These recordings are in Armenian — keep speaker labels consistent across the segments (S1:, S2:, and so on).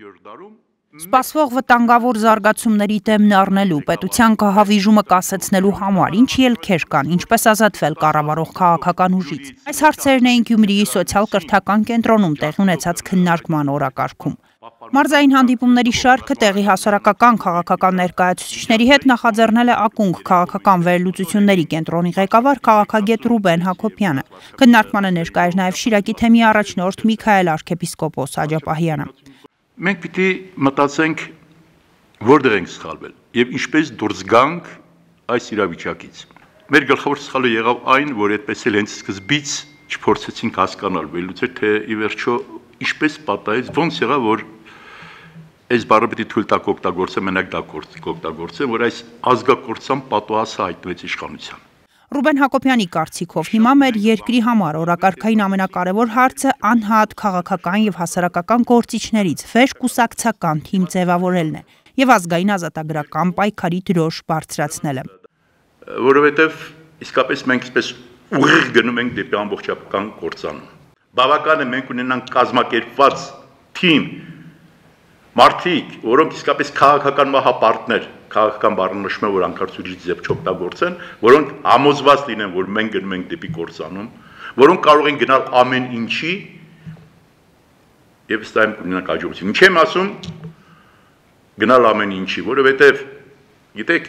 S1: Սպասվող վտանգավոր զարգացումների դեմն առնելու, պետության կահավիժումը կասեցնելու համար ինչ ելքեր կան, ինչպես ազատվել կառավարող քաղաքական ուժից։ Այս հարցերն էին Գյումրիի սոցիալ-կրթական կենտրոնում տեղի ունեցած քննարկման օրակարգում։ Մարզային հանդիպումների շարքը տեղի հասարակական քաղաքական ներկայացուցիչների հետ նախաձեռնել է ակունք քաղաքական վերլուծությունների կենտրոնի ղեկավար քաղաքագետ Ռուբեն Հակոբյանը։ Քննարկմանը ներկա էր նաև Շիրակի թեմի առաջնորդ Միքայել arczepiskopos Աջապահյանը։
S2: Մենք պիտի մտածենք որտեղ ենք սխալվել եւ ինչպես դուրս գանք այս իրավիճակից։ Մեր գլխավոր սխալը եղավ այն, որ այդպես էլ հենց սկզբից չփորձեցինք հասկանալ, վերլուծել թե ի վերջո ինչպես պատահեց, ոնց եղավ, որ այս բառը պիտի թույլ տակ օգտագործեմ, մենակ դա օգտագործեմ, որ այս ազգակործան պատուհասը հայտնվեց իշխանության։
S1: Ռուբեն Հակոբյանի կարծիքով հիմա մեր երկրի համար օրակարգային ամենակարևոր հարցը անհատ քաղաքական եւ հասարակական գործիչներից վեճ կուսակցական թիմ ձևավորելն է եւ ազգային ազատագրական պայքարի դրոշ բարձրացնելը։
S2: Որովհետեւ իսկապես մենք այսպես ուղիղ գնում ենք դեպի ամբողջական կործանում։ Բավական է մենք ունենանք կազմակերպված թիմ մարդիկ, որոնք իսկապես քաղաքական մահապարտներ, քաղաքական բառը նշում է, որ անկարծուրի ձև չօգտագործեն, որոնք համոզված լինեն, որ մենք գնում ենք դեպի կործանում, որոնք կարող են գնալ ամեն ինչի եւ ստայմ կունենանք աջակցություն։ Ինչ եմ ասում, գնալ ամեն ինչի, որովհետեւ գիտեք,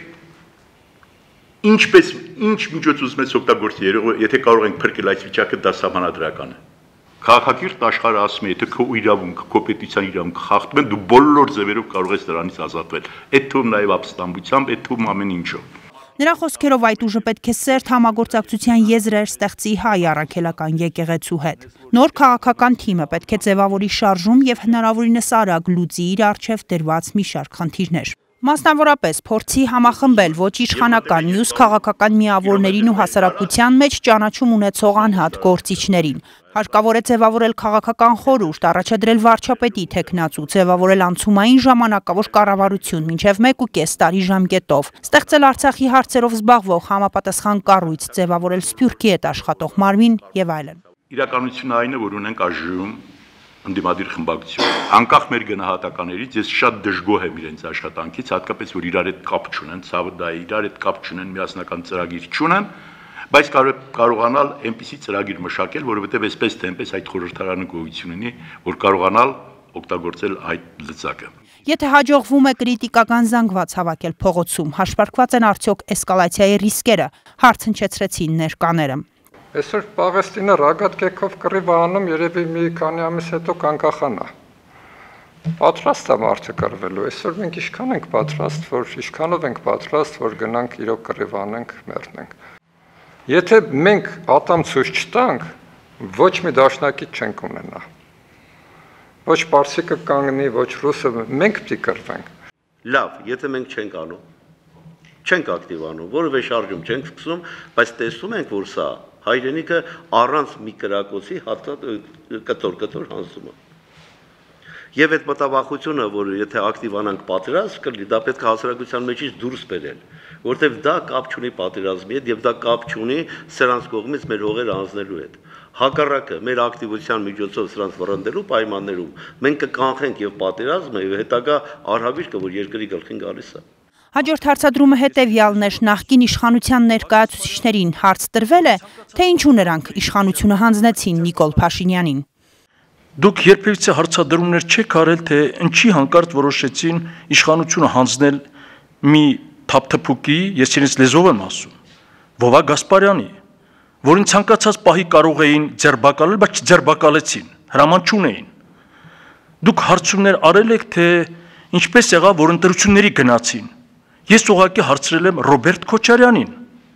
S2: ինչ միջոց ուզում ես օգտագործել, եթե կարող ենք փրկել այս վիճակը, դա սահմանադրական է։ Քաղաքակիրթ աշխարհը ասում է, եթե քո իրավունքը, քո պետության իրավունքը խախտում են, դու բոլոր ձևերով կարող ես դրանից ազատվել։ Այդ թվում նաև ապստամբությամբ, այդ թվում ամեն ինչով։
S1: Նրա խոսքերով այդ ուժը պետք է սերտ համագործակցության եզրեր ստեղծի հայ առաքելական եկեղեցու հետ։ Նոր քաղաքական թիմը պետք է ձևավորի շարժում եւ հնարավորինս արագ լուծի իր առջև դրված մի շարք խնդիրներ։ Մասնավորապես փորձի համախմբել ոչ իշխանական մյուս քաղաքական միավորներին ու հասարակության մեջ ճանաչում ունեցող անհատ գործիչներին։ Հարկավոր է ձևավորել քաղաքական խորհուրդ, առաջադրել վարչապետի թեկնածու, ձևավորել անցումային ժամանակավոր կառավարություն մինչև 1.5 տարի ժամկետով, ստեղծել Արցախի հարցերով զբաղվող համապատասխան կառույց, ձևավորել Սփյուռքի հետ աշխատող մարմին եւ այլն։
S2: Իրականությունն այն է, որ ունենք այժմ ընդդիմադիր խմբակցություն։ Անկախ մեր գնահատականներից ես շատ դժգոհ եմ իրենց աշխատանքից, հատկապես որ իրար հետ կապ չունեն, ցավը դա է, իրար հետ կապ չունեն, միասնական ծրագիր չունեն, բայց կարողանալ այնպիսի ծրագիր մշակել, որովհետև այսպես թե այնպես այդ խորհրդարանը գոյություն ունի, որ կարողանալ օգտագործել այդ լծակը։
S1: Եթե հաջողվում է կրիտիկական զանգված հավաքել փողոցում, հաշվարկված են արդյոք էսկալացիայի ռիսկերը, հարց հնչեցրեցին ներկաները։
S3: Այսօր Պաղեստինը ռագատկեքով կռիվ անում, երևի մի քանի ամիս հետո կանկախանա։ Պատրաստ է մարդը կռվելու, այսօր մենք ինչքան ենք պատրաստ, ինչքանով ենք պատրաստ, որ գնանք իրոք կռիվ անենք, մեռնենք։ Եթե մենք ատամ ցույց չտանք, ոչ մի դաշնակից չենք ունենա։ Ոչ պարսիկը կանգնի, ոչ ռուսը, մենք պիտի կռվենք։
S4: Լավ, եթե մենք չենք անում, չենք ակտիվանում, որևէ շարժում չենք սկսում, բայց տեսնում ենք, որ սա հայրենիքը առանց մի կրակոցի կտոր հանձնում է։ Եվ այդ մտավախությունը, որ եթե ակտիվանանք պատերազմ կլինի, դա պետք է հասարակության մեջից դուրս բերել, որտեղ դա կապ չունի պատերազմի հետ եւ դա կապ չունի սրանց կողմից մեր հողերը անձնելու հետ։ Հակառակը մեր ակտիվության միջոցով սրանց վռնդելու պայմաններում մենք կկանխենք եւ պատերազմը եւ հետագա արհավիրքը, որ երկրի գլխին գալիս է։
S1: Հաջորդ հարցադրումը հետևյալն էր, նախկին իշխանության ներկայացուցիչներին հարց տրվել է, թե ինչու նրանք իշխանությունը հանձնեցին Նիկոլ Փաշինյանին։
S5: Դուք երբևիցե հարցադրումներ չեք արել, թե ինչի հանկարծ որոշեցին իշխանությունը հանձնել մի թափթփուկի, ես իրենց լեզվով եմ ասում, Վովա Գասպարյանի, որին ցանկացած պահի կարող էին ձերբակալել, բայց չձերբակալեցին, հրաման չունեին։ Դուք հարցումներ արել եք, թե ինչպես եղավ, որ ընտրությունների գնացին։ Ես ուղղակի հարցրել եմ Ռոբերտ Քոչարյանին։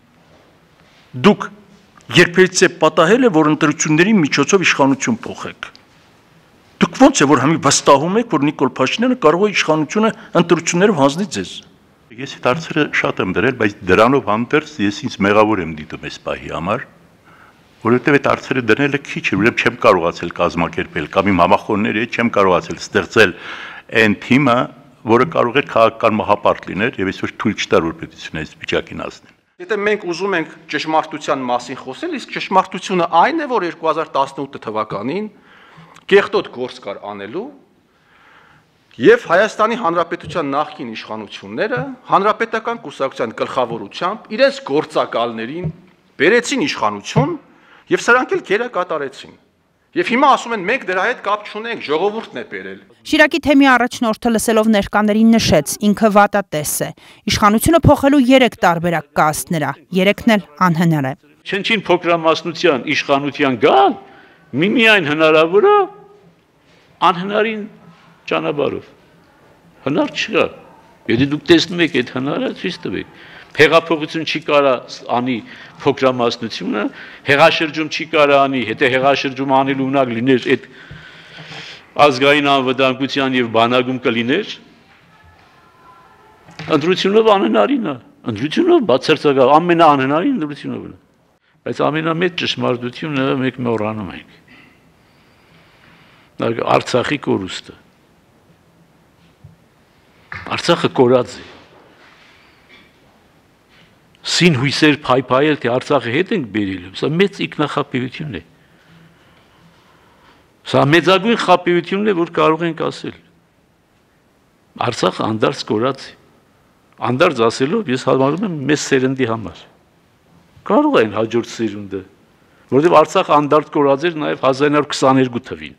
S5: Դուք երբևիցե պատահել է, որ ընտրությունների միջոցով իշխանություն փոխեք։ Դուք ո՞նց է, որ համի վստահում եք, որ Նիկոլ Փաշինյանը կարող է իշխանությունը ընտրություններով հանձնի ձեզ։
S2: Ես այդ հարցերը շատ եմ դրել, բայց դրանով հանդերձ ես ինձ մեղավոր եմ դիտում այս պահի համար, որովհետև այդ հարցերը դնելը քիչ է, ուրեմն չեմ կարողացել կազմակերպել կամ իմ համախոհների հետ չեմ կարողացել ստեղծել այն թիմը, որը կարող է քաղաքական մահապարտ լինել եւ այսօր թույլ չտար, որ պետությունը այս վիճակին հասնի։
S6: Եթե մենք ուզում ենք ճշմարտության մասին խոսել, իսկ ճշմարտությունը այն է, որ 2018 թվականին կեղտոտ գործ կար անելու Եվ Հայաստանի Հանրապետության նախկին իշխանությունները հանրապետական կուսակցության գլխավորությամբ իրենց գործակալներին բերեցին իշխանություն եւ սրանք էլ գերը կատարեցին։ Եվ հիմա ասում են մենք դրա հետ կապ չունենք, ժողովուրդն է բերել։
S1: Շիրակի թեմի առաջնորդը լսելով ներկաներին նշեց, ինքը վատատես է։ Իշխանությունը փոխելու 3 տարբերակ կա ըստ նրա, 3-ն էլ անհնար է։
S7: Չնչին փոքրամասնության իշխանության գալ միայն հնարավոր է անհնարին ճանապարհով։ Հնար չկա։ Եթե դուք տեսնում եք այդ հնարը, ցույց տվեք։ Հեղափոխություն չի կարա անի փոքրամասնությունը, հեղաշրջում չի կարա անի, եթե հեղաշրջում անելու ունակ լիներ այդ ազգային անվտանգության եւ բանակում կլիներ, ընտրությունով անհնարին է, ընտրությունով բացարձակ ամենաանհնարին ընտրությունով է։ Բայց ամենամեծ ճշմարտությունը մենք մոռանում ենք։ Արցախի կորուստը։ Արցախը կորած է։ Սին հույսեր փայփայել, թե Արցախը հետ ենք բերելու, սա մեծ ինքնախապեյություն է։ Սա մեծագույն խապեյությունն է, որ կարող ենք ասել։ Արցախը անդարձ կորած է։ Անդարձ ասելով ես համարում եմ մեծ սերնդի համար։ Կարող են հաջորդ սերունդը, որովհետև Արցախը անդարձ կորած էր նաև 1922 թվին։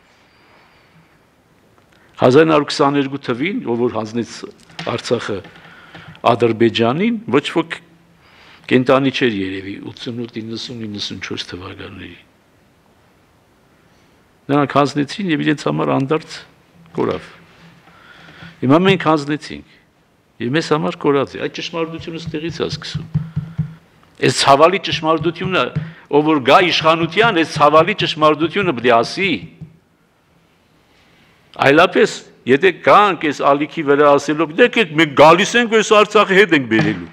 S7: 1922 թվին, ով որ հանձնեց Արցախը Ադրբեջանին, ոչ ոք կենտանի չէր երևի 88-90-94 թվականների։ Նրանք հանձնեցին եւ իրենց համար անդարձ կորավ։ Հիմա մենք հանձնեցինք եւ մեզ համար կորած է։ Այդ ճշմարտությունը ստեղից է սկսում։ Այս ցավալի ճշմարտությունը, ով որ գա իշխանության, այս ցավալի ճշմարտությունը պետք է ասի։ Այլապես, եթե գանք այս ալիքի վրա ասելով, դեկեք մենք գալիս ենք այս Արցախի հետ ենք բերելու։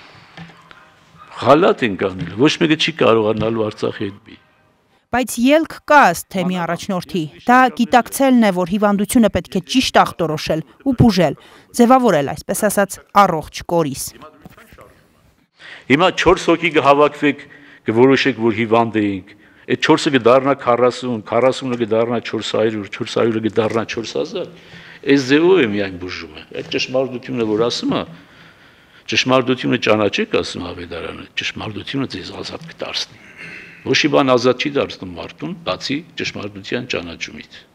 S7: Խալատ ենք անելու, ոչ մեկը չի կարողանալու Արցախի հետ բի։
S1: Բայց ելք կա ըստ թեմի առաջնորդի, դա գիտակցելն է, որ հիվանդությունը պետք է ճիշտ ախտորոշել ու բուժել, ձևավորել, այսպես ասած, առողջ կորիս։
S7: Հիմա 4 հոգի կհավաքվեք, կորոշեք, որ հիվանդ էինք, այդ 4-ը կդառնա 40, 40-ը կդառնա 400, 400-ը կդառնա 4000, այս ձևով է միայն բուժումը։ Այդ ճշմարտությունը, որ ասում է, ճշմարտությունը ճանաչեք, ասում Ավետարանը, ճշմարտությունը ձեզ ազատ կդարձնի։ Ոչ մի բան ազատ չի դարձնում մարդուն, բացի ճշմարտության ճանաչումից։